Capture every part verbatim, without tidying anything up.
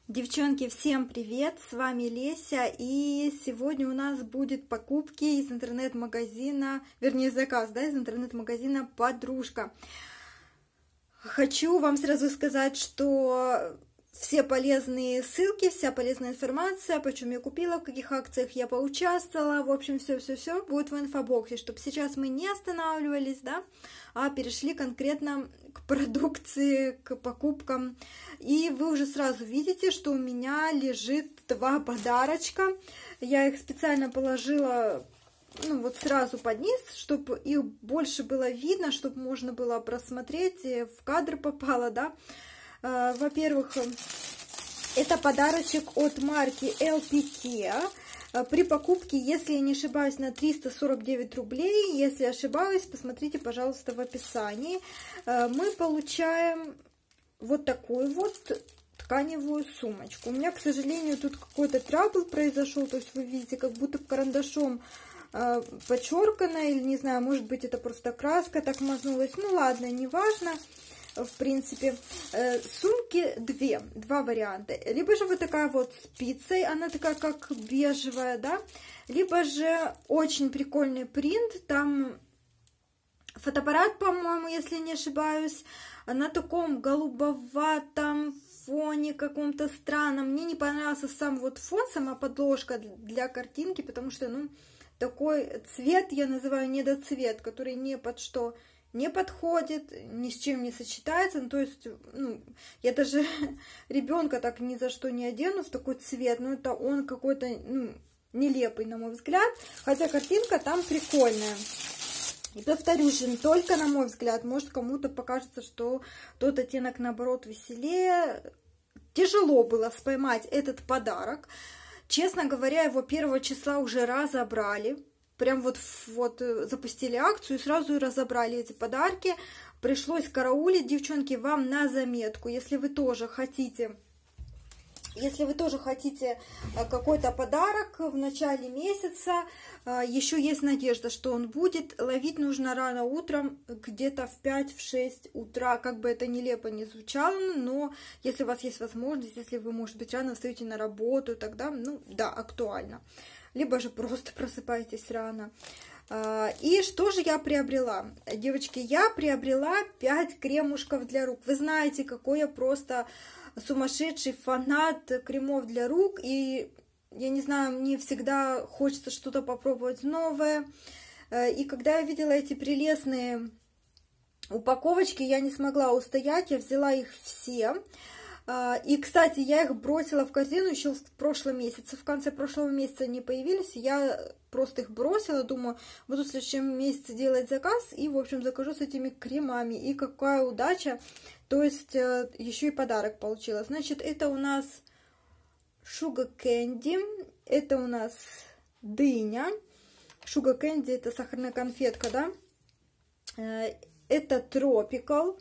Девчонки, всем привет! С вами Леся, и сегодня у нас будет покупки из интернет-магазина, вернее заказ, да, из интернет-магазина «Подружка». Хочу вам сразу сказать, что все полезные ссылки, вся полезная информация, почему я купила, в каких акциях я поучаствовала, в общем, все-все-все будет в инфобоксе, чтобы сейчас мы не останавливались, да, а перешли конкретно к продукции, к покупкам. И вы уже сразу видите, что у меня лежит два подарочка. Я их специально положила, ну, вот сразу под низ, чтобы их больше было видно, чтобы можно было просмотреть, в кадр попало, да. Во-первых, это подарочек от марки эл пи кей. При покупке, если я не ошибаюсь, на триста сорок девять рублей, если ошибаюсь, посмотрите, пожалуйста, в описании, мы получаем вот такую вот тканевую сумочку. У меня, к сожалению, тут какой-то трабл произошел, то есть вы видите, как будто карандашом подчеркано, или не знаю, может быть, это просто краска так мазнулась. Ну ладно, неважно. В принципе, сумки две, два варианта. Либо же вот такая вот спицей, она такая как бежевая, да, либо же очень прикольный принт, там фотоаппарат, по-моему, если не ошибаюсь, на таком голубоватом фоне каком-то странном. Мне не понравился сам вот фон, сама подложка для картинки, потому что, ну, такой цвет я называю недоцвет, который не под что не подходит, ни с чем не сочетается. Ну, то есть, ну, я даже ребенка так ни за что не одену в такой цвет. Ну, это он какой-то, ну, нелепый, на мой взгляд. Хотя картинка там прикольная. И повторюсь же, только на мой взгляд, может, кому-то покажется, что тот оттенок, наоборот, веселее. Тяжело было поймать этот подарок. Честно говоря, его первого числа уже разобрали. Прям вот, вот запустили акцию и сразу разобрали эти подарки. Пришлось караулить, девчонки, вам на заметку. Если вы тоже хотите, если вы тоже хотите какой-то подарок в начале месяца, еще есть надежда, что он будет. Ловить нужно рано утром, где-то в пять-шесть утра. Как бы это нелепо не звучало, но если у вас есть возможность, если вы, может быть, рано встаете на работу, тогда, ну, да, актуально. Либо же просто просыпаетесь рано. И что же я приобрела? Девочки, я приобрела пять кремушков для рук. Вы знаете, какой я просто сумасшедший фанат кремов для рук. И, я не знаю, мне всегда хочется что-то попробовать новое. И когда я видела эти прелестные упаковочки, я не смогла устоять. Я взяла их все. И, кстати, я их бросила в корзину еще в прошлом месяце. В конце прошлого месяца они появились. Я просто их бросила. Думаю, буду в следующем месяце делать заказ. И, в общем, закажу с этими кремами. И какая удача. То есть, еще и подарок получила. Значит, это у нас Sugar Candy. Это у нас дыня. Sugar Candy — это сахарная конфетка, да? Это Tropical.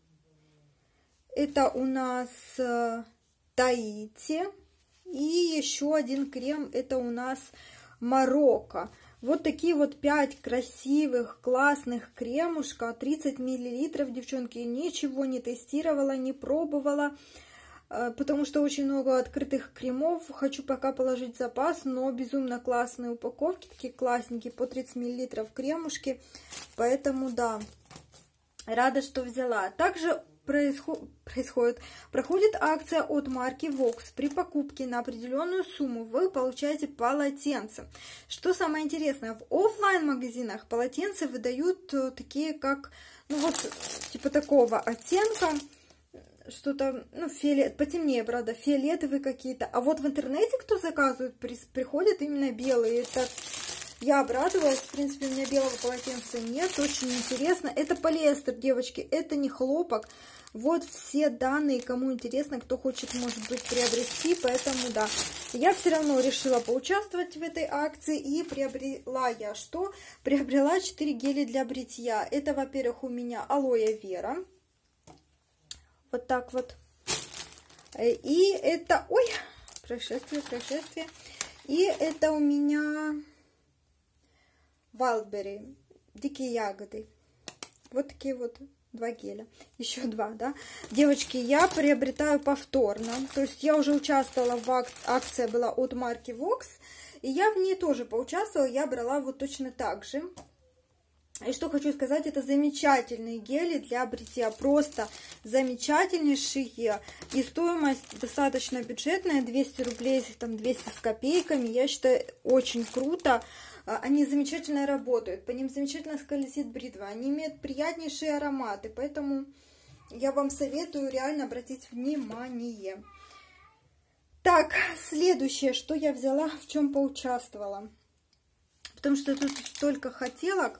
Это у нас Таити. И еще один крем, это у нас Марокко. Вот такие вот пять красивых, классных кремушка. тридцать миллилитров, девчонки. Ничего не тестировала, не пробовала. Потому что очень много открытых кремов. Хочу пока положить в запас. Но безумно классные упаковки. Такие классненькие, по тридцать миллилитров кремушки. Поэтому, да, рада, что взяла. Также Происход... происходит, проходит акция от марки Vox. При покупке на определенную сумму вы получаете полотенце. Что самое интересное, в офлайн магазинах полотенца выдают такие, как, ну вот, типа такого оттенка, что-то, ну, фиолет, потемнее, правда, фиолетовые какие-то. А вот в интернете, кто заказывает, при... приходят именно белые. Это я обрадовалась. В принципе, у меня белого полотенца нет. Очень интересно. Это полиэстер, девочки. Это не хлопок. Вот все данные. Кому интересно, кто хочет, может быть, приобрести. Поэтому, да. Я все равно решила поучаствовать в этой акции. И приобрела я что? Приобрела четыре геля для бритья. Это, во-первых, у меня алоэ вера. Вот так вот. И это... Ой! Происшествие, происшествие. И это у меня... Wildberry, дикие ягоды. Вот такие вот два геля, еще два, да. Девочки, я приобретаю повторно, то есть я уже участвовала в ак... акция была от марки Vox, и я в ней тоже поучаствовала, я брала вот точно так же. И что хочу сказать, это замечательные гели для бритья, просто замечательнейшие, и стоимость достаточно бюджетная, двести рублей, там двести с копейками, я считаю, очень круто. Они замечательно работают, по ним замечательно скользит бритва, они имеют приятнейшие ароматы, поэтому я вам советую реально обратить внимание. Так, следующее, что я взяла, в чем поучаствовала, потому что тут столько хотелок.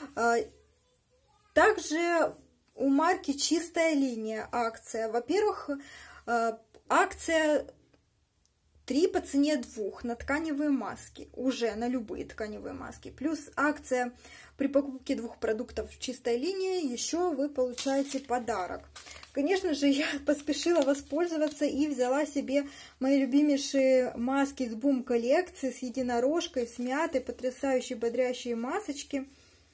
Также у марки «Чистая линия» акция. Во-первых, акция три по цене двух на тканевые маски, уже на любые тканевые маски. Плюс акция при покупке двух продуктов «Чистая линия», еще вы получаете подарок. Конечно же, я поспешила воспользоваться и взяла себе мои любимейшие маски с Бум коллекции, с единорожкой, с мятой, потрясающие бодрящие масочки.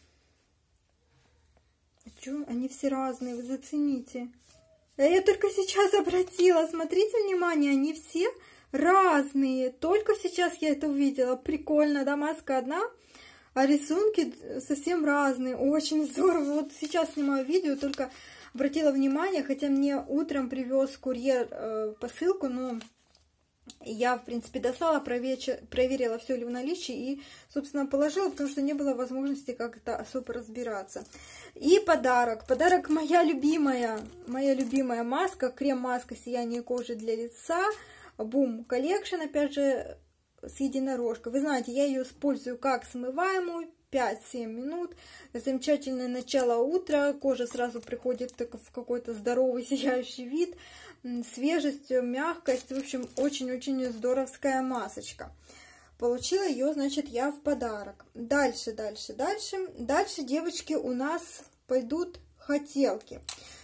Чё? Они все разные, вы зацените. Я только сейчас обратила, смотрите внимание, они все разные. Только сейчас я это увидела. Прикольно, да, маска одна, а рисунки совсем разные. Очень здорово. Вот сейчас снимаю видео, только обратила внимание, хотя мне утром привез курьер э, посылку, но я, в принципе, достала, проверила, проверила, все ли в наличии и, собственно, положила, потому что не было возможности как-то особо разбираться. И подарок. Подарок моя любимая, моя любимая маска, крем-маска «Сияние кожи для лица», Boom Collection, опять же, с единорожкой. Вы знаете, я ее использую как смываемую, пять-семь минут. Замечательное начало утра, кожа сразу приходит в какой-то здоровый сияющий вид, свежесть, мягкость. В общем, очень-очень здоровская масочка. Получила ее, значит, я в подарок. Дальше, дальше, дальше. Дальше, девочки, у нас пойдут хотелки.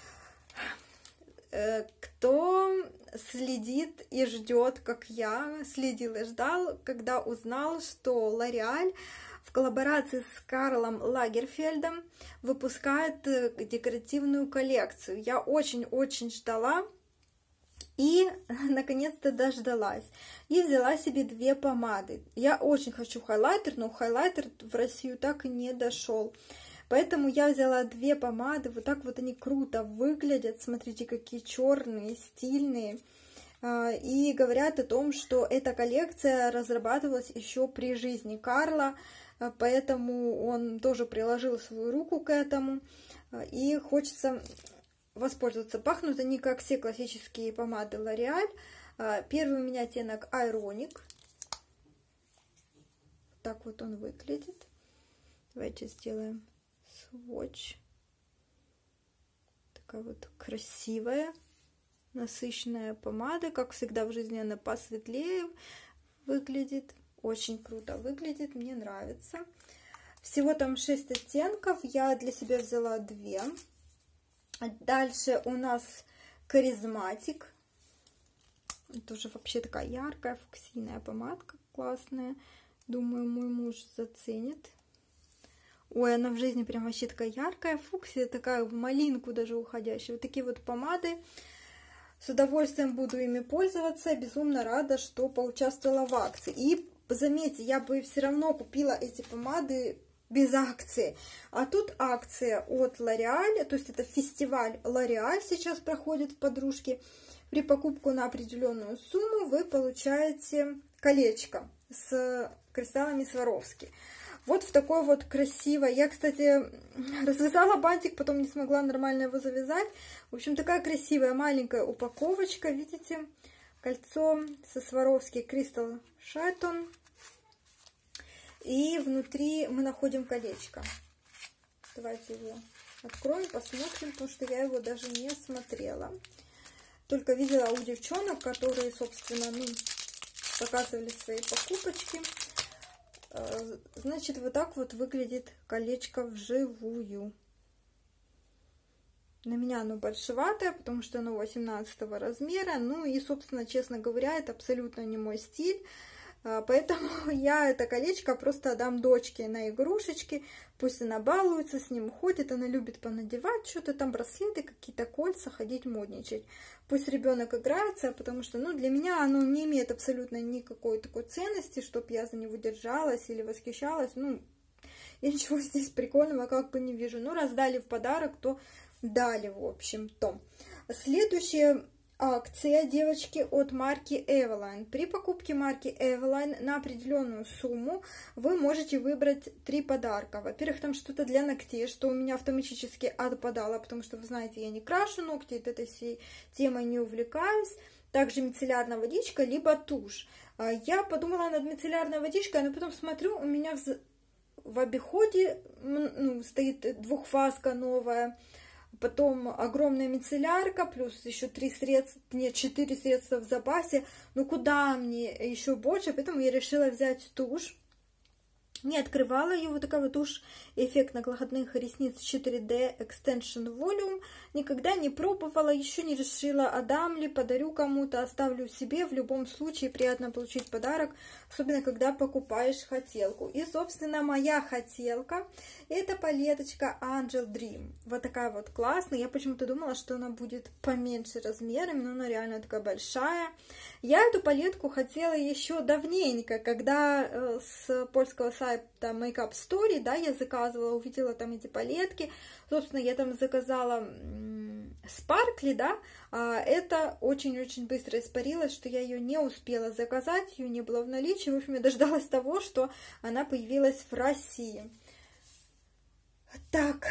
Кто следит и ждет, как я, следил и ждал, когда узнал, что Лореаль в коллаборации с Карлом Лагерфельдом выпускает декоративную коллекцию. Я очень-очень ждала и наконец-то дождалась. И взяла себе две помады. Я очень хочу хайлайтер, но хайлайтер в Россию так и не дошел. Поэтому я взяла две помады. Вот так вот они круто выглядят. Смотрите, какие черные, стильные. И говорят о том, что эта коллекция разрабатывалась еще при жизни Карла. Поэтому он тоже приложил свою руку к этому. И хочется воспользоваться. Пахнут они как все классические помады L'Oréal. Первый у меня оттенок Ironic. Так вот он выглядит. Давайте сделаем свотч. Такая вот красивая, насыщенная помада. Как всегда в жизни она посветлее выглядит. Очень круто выглядит, мне нравится. Всего там шесть оттенков. Я для себя взяла две. Дальше у нас Charismatic. Тоже вообще такая яркая, фуксийная помадка. Классная. Думаю, мой муж заценит. Ой, она в жизни прям вообще такая яркая. Фуксия такая в малинку даже уходящая. Вот такие вот помады. С удовольствием буду ими пользоваться. Безумно рада, что поучаствовала в акции. И заметьте, я бы все равно купила эти помады без акции. А тут акция от L'Oréal. То есть это фестиваль L'Oréal сейчас проходит в подружке. При покупку на определенную сумму вы получаете колечко с кристаллами Сваровски. Вот в такой вот красивой. Я, кстати, развязала бантик, потом не смогла нормально его завязать. В общем, такая красивая маленькая упаковочка. Видите? Кольцо со Сваровски Crystal Chaton. И внутри мы находим колечко. Давайте его откроем, посмотрим, потому что я его даже не смотрела. Только видела у девчонок, которые, собственно, ну, показывали свои покупочки. Значит, вот так вот выглядит колечко вживую. На меня оно большеватое, потому что оно восемнадцатого размера. Ну и, собственно, честно говоря, это абсолютно не мой стиль. Поэтому я это колечко просто отдам дочке на игрушечки. Пусть она балуется с ним, ходит, она любит понадевать что-то там, браслеты, какие-то кольца, ходить модничать. Пусть ребенок играется, потому что, ну, для меня оно не имеет абсолютно никакой такой ценности, чтобы я за него держалась или восхищалась. Ну, я ничего здесь прикольного как бы не вижу. Ну, раз дали в подарок, то дали, в общем-то. Следующая акция, девочки, от марки Eveline. При покупке марки Eveline на определенную сумму вы можете выбрать три подарка. Во-первых, там что-то для ногтей, что у меня автоматически отпадало, потому что, вы знаете, я не крашу ногти, этой всей темой не увлекаюсь. Также мицеллярная водичка, либо тушь. Я подумала над мицеллярной водичкой, но потом смотрю, у меня в, в обиходе ну, стоит двухфазка новая, потом огромная мицеллярка, плюс еще три средства, нет, четыре средства в запасе. Ну куда мне еще больше? Поэтому я решила взять тушь. Не открывала ее, вот такая вот тушь эффект накладных ресниц четыре дэ Extension Volume. Никогда не пробовала, еще не решила, отдам ли, подарю кому-то, оставлю себе. В любом случае приятно получить подарок, особенно когда покупаешь хотелку. И, собственно, моя хотелка — это палеточка Angel Dream. Вот такая вот классная. Я почему-то думала, что она будет поменьше размерами, но она реально такая большая. Я эту палетку хотела еще давненько, когда э, с польского сайта Make Up Story, да, я заказывала, увидела там эти палетки. Собственно, я там заказала спаркли, да, а это очень-очень быстро испарилось, что я ее не успела заказать, ее не было в наличии. В общем, я дождалась того, что она появилась в России. Так,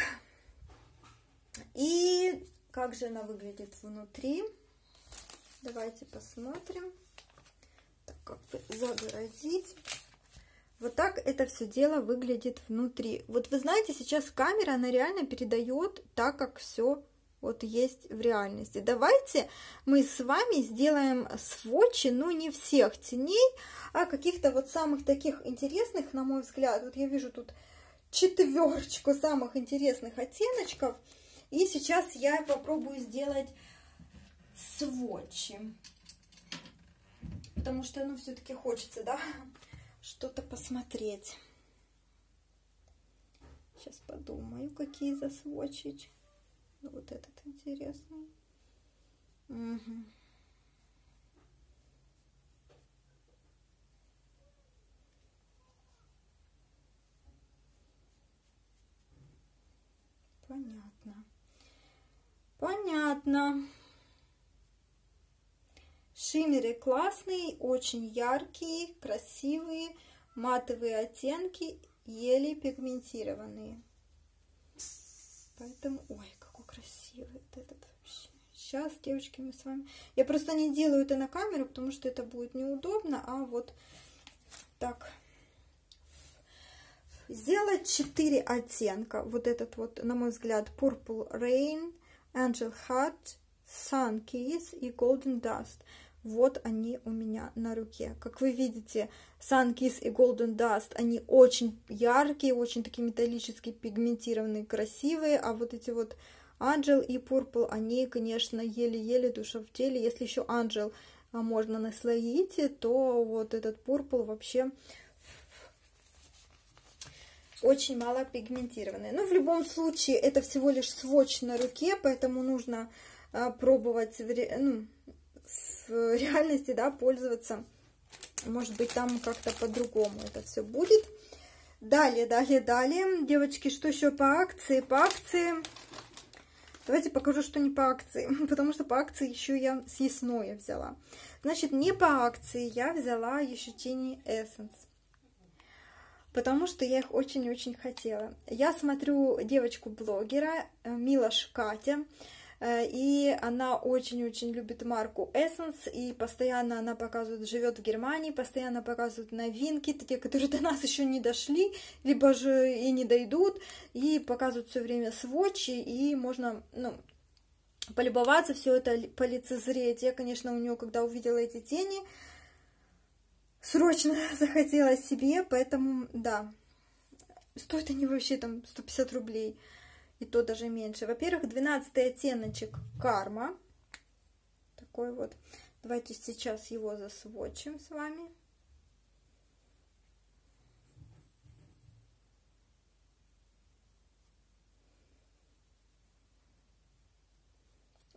и как же она выглядит внутри? Давайте посмотрим. Так, как бы загородить. Вот так это все дело выглядит внутри. Вот вы знаете, сейчас камера, она реально передает так, как все вот есть в реальности. Давайте мы с вами сделаем сводчи, ну не всех теней, а каких-то вот самых таких интересных, на мой взгляд. Вот я вижу тут четверочку самых интересных оттеночков. И сейчас я попробую сделать сводчи. Потому что, ну, все-таки хочется, да, что-то посмотреть. Сейчас подумаю, какие засводчить. Вот этот интересный. Угу. Понятно. Понятно. Шиммеры классные, очень яркие, красивые, матовые оттенки, еле пигментированные. Поэтому, ой, какой красивый этот вообще. Сейчас, девочки, мы с вами... Я просто не делаю это на камеру, потому что это будет неудобно, а вот так. Сделать четыре оттенка. Вот этот вот, на мой взгляд, Purple Rain, Angel Heart, Sun Kiss и Golden Dust. Вот они у меня на руке. Как вы видите, Sun Kiss и Golden Dust, они очень яркие, очень такие металлические, пигментированные, красивые. А вот эти вот Angel и Purple, они, конечно, еле-еле душа в теле. Если еще Angel можно наслоить, то вот этот Purple вообще очень мало пигментированный. Но в любом случае, это всего лишь сводч на руке, поэтому нужно пробовать, ну, в реальности, да, пользоваться. Может быть, там как-то по-другому это все будет. Далее, далее, далее. Девочки, что еще по акции? По акции... Давайте покажу, что не по акции. Потому что по акции еще я съестное взяла. Значит, не по акции я взяла еще тени Essence. Потому что я их очень-очень хотела. Я смотрю девочку-блогера Милош Катя. И она очень-очень любит марку Essence, и постоянно она показывает, живет в Германии, постоянно показывает новинки, такие, которые до нас еще не дошли, либо же и не дойдут, и показывают все время сводчи, и можно, ну, полюбоваться, все это полицезреть. Я, конечно, у нее, когда увидела эти тени, срочно захотела себе, поэтому, да, стоят они вообще там сто пятьдесят рублей. И то даже меньше. Во-первых, двенадцатый оттеночек Карма. Такой вот. Давайте сейчас его засводчим с вами.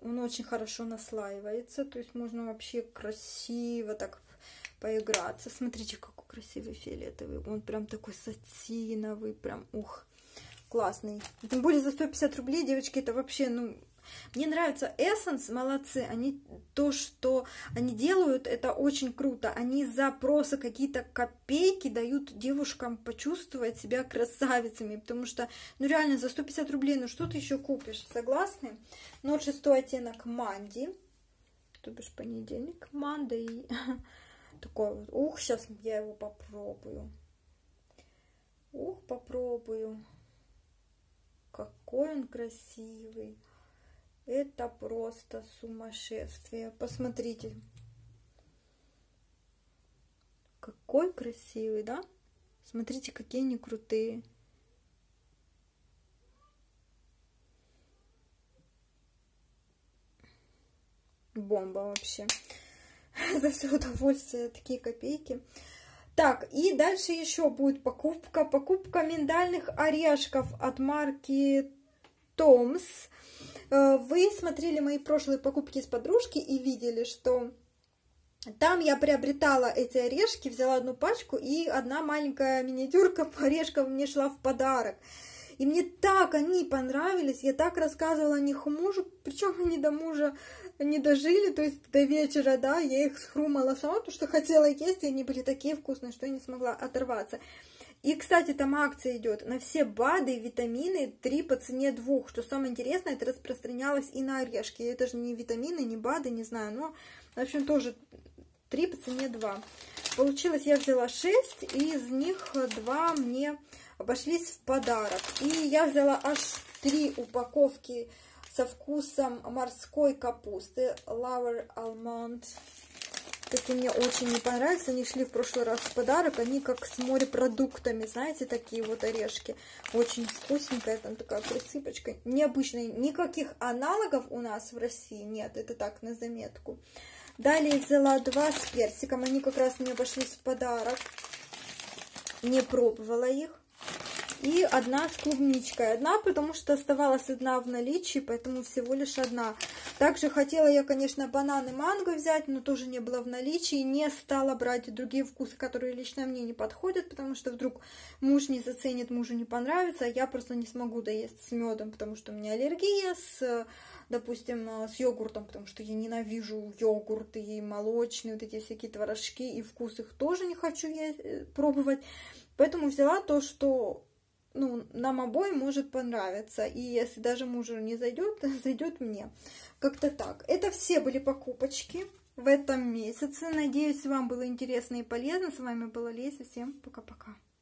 Он очень хорошо наслаивается, то есть можно вообще красиво так поиграться. Смотрите, какой красивый фиолетовый. Он прям такой сатиновый, прям, ух, классный. Тем более за сто пятьдесят рублей, девочки, это вообще, ну... Мне нравится Essence, молодцы, они то, что они делают, это очень круто. Они за просто какие-то копейки дают девушкам почувствовать себя красавицами, потому что, ну реально, за сто пятьдесят рублей, ну что ты еще купишь, согласны? ноль шесть оттенок Манди, то бишь понедельник, Манди, такой вот, ух, сейчас я его попробую, ух, попробую, какой он красивый. Это просто сумасшествие. Посмотрите. Какой красивый, да? Смотрите, какие они крутые. Бомба вообще. За все удовольствие, такие копейки. Так, и дальше еще будет покупка. Покупка миндальных орешков от марки Томс. Вы смотрели мои прошлые покупки с подружки и видели, что там я приобретала эти орешки, взяла одну пачку, и одна маленькая миниатюрка по орешкам мне шла в подарок. И мне так они понравились, я так рассказывала о них мужу, причем они до мужа не дожили, то есть до вечера, да, я их схрумала сама, потому что хотела есть, и они были такие вкусные, что я не смогла оторваться. И, кстати, там акция идет на все БАДы, витамины, три по цене двух. Что самое интересное, это распространялось и на орешки. Это же не витамины, не БАДы, не знаю, но, в общем, тоже три по цене два. Получилось, я взяла шесть, и из них два мне обошлись в подарок. И я взяла аж три упаковки со вкусом морской капусты. Lower Almond. Такие мне очень не понравились, они шли в прошлый раз в подарок, они как с морепродуктами, знаете, такие вот орешки, очень вкусненькая, там такая присыпочка, необычная, никаких аналогов у нас в России нет, это так, на заметку. Далее взяла два с персиком, они как раз мне обошлись в подарок, не пробовала их. И одна с клубничкой. Одна, потому что оставалась одна в наличии, поэтому всего лишь одна. Также хотела я, конечно, банан и манго взять, но тоже не было в наличии. Не стала брать другие вкусы, которые лично мне не подходят, потому что вдруг муж не заценит, мужу не понравится, а я просто не смогу доесть с медом, потому что у меня аллергия, с, допустим, с йогуртом, потому что я ненавижу йогурты и молочные, вот эти всякие творожки, и вкус их тоже не хочу есть, пробовать. Поэтому взяла то, что... Ну, нам обоим может понравиться. И если даже мужу не зайдет, зайдет мне. Как-то так. Это все были покупочки в этом месяце. Надеюсь, вам было интересно и полезно. С вами была Леся. Всем пока-пока.